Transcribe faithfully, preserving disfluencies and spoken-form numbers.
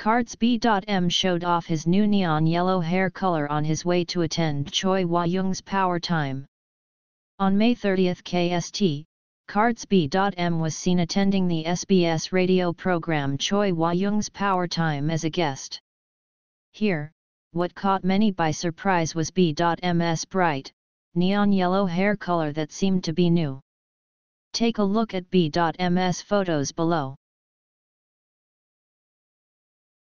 KARD's B.M showed off his new neon yellow hair color on his way to attend Choi Jung's Power Time. On May thirtieth K S T, KARD's B.M was seen attending the S B S radio program Choi Jung's Power Time as a guest. Here, what caught many by surprise was B.M's bright, neon yellow hair color that seemed to be new. Take a look at B.M's photos below.